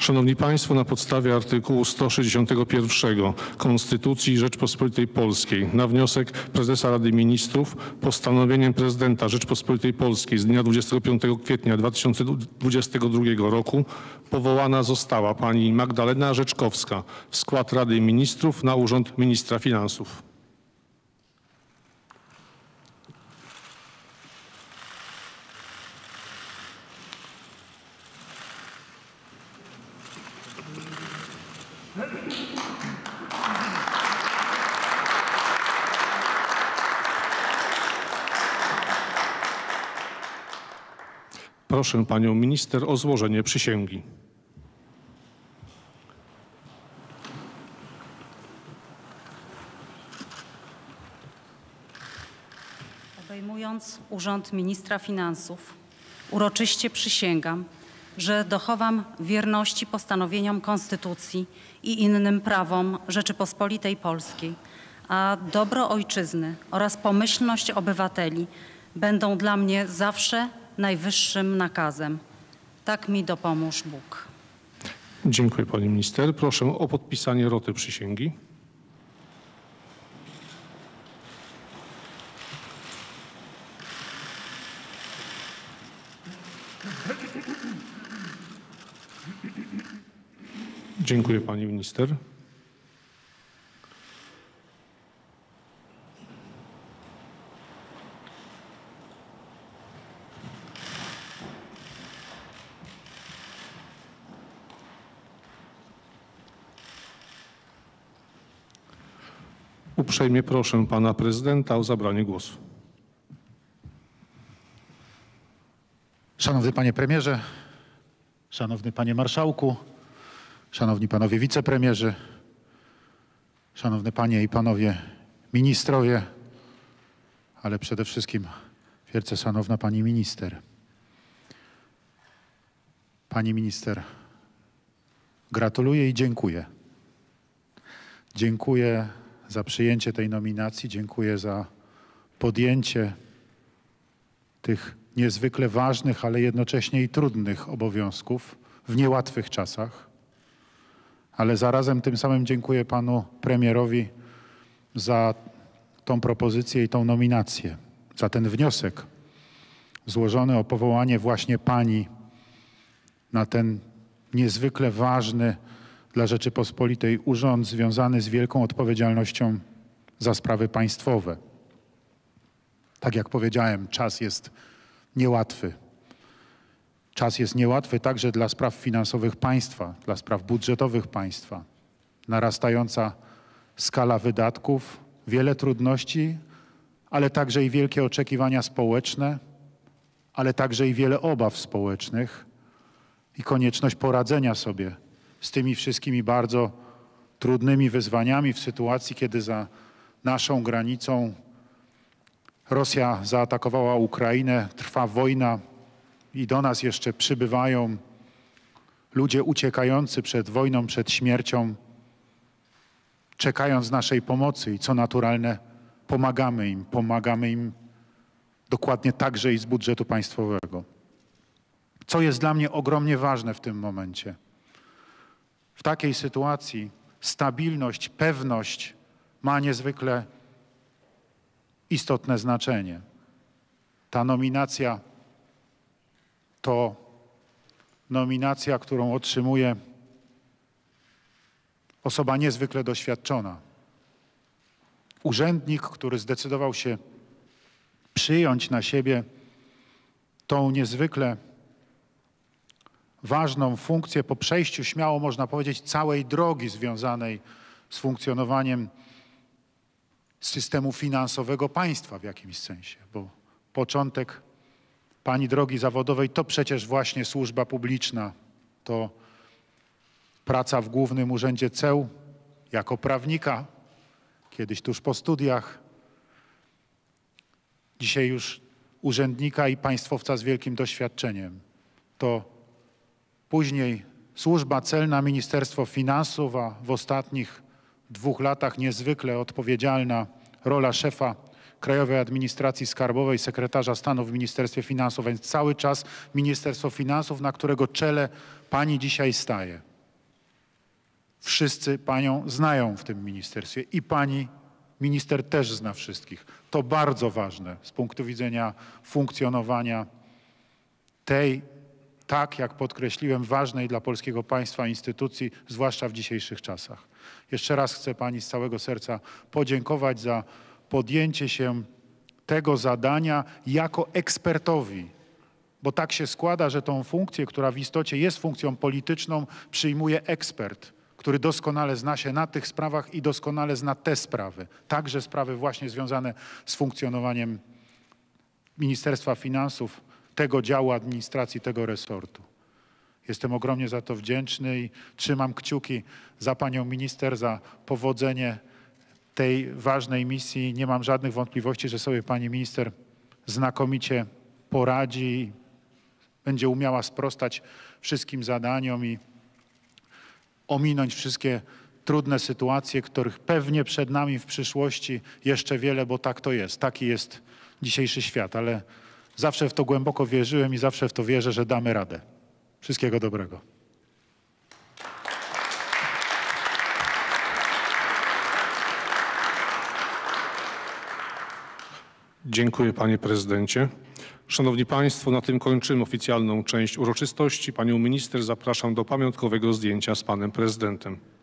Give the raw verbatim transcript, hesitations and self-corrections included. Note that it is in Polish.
Szanowni Państwo, na podstawie artykułu sto sześćdziesiątego pierwszego Konstytucji Rzeczypospolitej Polskiej na wniosek Prezesa Rady Ministrów postanowieniem Prezydenta Rzeczypospolitej Polskiej z dnia dwudziestego piątego kwietnia dwa tysiące dwudziestego drugiego roku powołana została pani Magdalena Rzeczkowska w skład Rady Ministrów na urząd Ministra Finansów. Proszę panią minister o złożenie przysięgi. Obejmując urząd ministra finansów, uroczyście przysięgam, że dochowam wierności postanowieniom Konstytucji i innym prawom Rzeczypospolitej Polskiej, a dobro ojczyzny oraz pomyślność obywateli będą dla mnie zawsze najwyższym nakazem. Tak mi dopomóż Bóg. Dziękuję pani minister. Proszę o podpisanie roty przysięgi. Dziękuję pani minister. Uprzejmie proszę pana prezydenta o zabranie głosu. Szanowny panie premierze, szanowny panie marszałku, szanowni panowie wicepremierzy, szanowne panie i panowie ministrowie, ale przede wszystkim wielce szanowna pani minister. Pani minister, gratuluję i dziękuję. Dziękuję za przyjęcie tej nominacji, dziękuję za podjęcie tych niezwykle ważnych, ale jednocześnie i trudnych obowiązków w niełatwych czasach. Ale zarazem tym samym dziękuję panu premierowi za tą propozycję i tą nominację, za ten wniosek złożony o powołanie właśnie pani na ten niezwykle ważny dla Rzeczypospolitej urząd związany z wielką odpowiedzialnością za sprawy państwowe. Tak jak powiedziałem, czas jest niełatwy. Czas jest niełatwy także dla spraw finansowych państwa, dla spraw budżetowych państwa. Narastająca skala wydatków, wiele trudności, ale także i wielkie oczekiwania społeczne, ale także i wiele obaw społecznych i konieczność poradzenia sobie z tymi wszystkimi bardzo trudnymi wyzwaniami w sytuacji, kiedy za naszą granicą Rosja zaatakowała Ukrainę, trwa wojna i do nas jeszcze przybywają ludzie uciekający przed wojną, przed śmiercią, czekając naszej pomocy i co naturalne, pomagamy im, pomagamy im dokładnie także i z budżetu państwowego. Co jest dla mnie ogromnie ważne w tym momencie? W takiej sytuacji stabilność, pewność ma niezwykle istotne znaczenie. Ta nominacja to nominacja, którą otrzymuje osoba niezwykle doświadczona. Urzędnik, który zdecydował się przyjąć na siebie tą niezwykle ważną funkcję po przejściu, śmiało można powiedzieć, całej drogi związanej z funkcjonowaniem systemu finansowego państwa w jakimś sensie, bo początek pani drogi zawodowej to przecież właśnie służba publiczna, to praca w Głównym Urzędzie Ceł jako prawnika, kiedyś tuż po studiach, dzisiaj już urzędnika i państwowca z wielkim doświadczeniem. To później służba celna, Ministerstwo Finansów, a w ostatnich dwóch latach niezwykle odpowiedzialna rola szefa Krajowej Administracji Skarbowej, sekretarza stanu w Ministerstwie Finansów, więc cały czas Ministerstwo Finansów, na którego czele pani dzisiaj staje. Wszyscy panią znają w tym ministerstwie i pani minister też zna wszystkich. To bardzo ważne z punktu widzenia funkcjonowania tej, tak jak podkreśliłem, ważnej dla polskiego państwa instytucji, zwłaszcza w dzisiejszych czasach. Jeszcze raz chcę pani z całego serca podziękować za podjęcie się tego zadania jako ekspertowi, bo tak się składa, że tą funkcję, która w istocie jest funkcją polityczną, przyjmuje ekspert, który doskonale zna się na tych sprawach i doskonale zna te sprawy. Także sprawy właśnie związane z funkcjonowaniem Ministerstwa Finansów, tego działu administracji, tego resortu. Jestem ogromnie za to wdzięczny i trzymam kciuki za panią minister, za powodzenie tej ważnej misji. Nie mam żadnych wątpliwości, że sobie pani minister znakomicie poradzi i będzie umiała sprostać wszystkim zadaniom i ominąć wszystkie trudne sytuacje, których pewnie przed nami w przyszłości jeszcze wiele, bo tak to jest. Taki jest dzisiejszy świat, ale zawsze w to głęboko wierzyłem i zawsze w to wierzę, że damy radę. Wszystkiego dobrego. Dziękuję panie prezydencie. Szanowni państwo, na tym kończymy oficjalną część uroczystości. Panią minister zapraszam do pamiątkowego zdjęcia z panem prezydentem.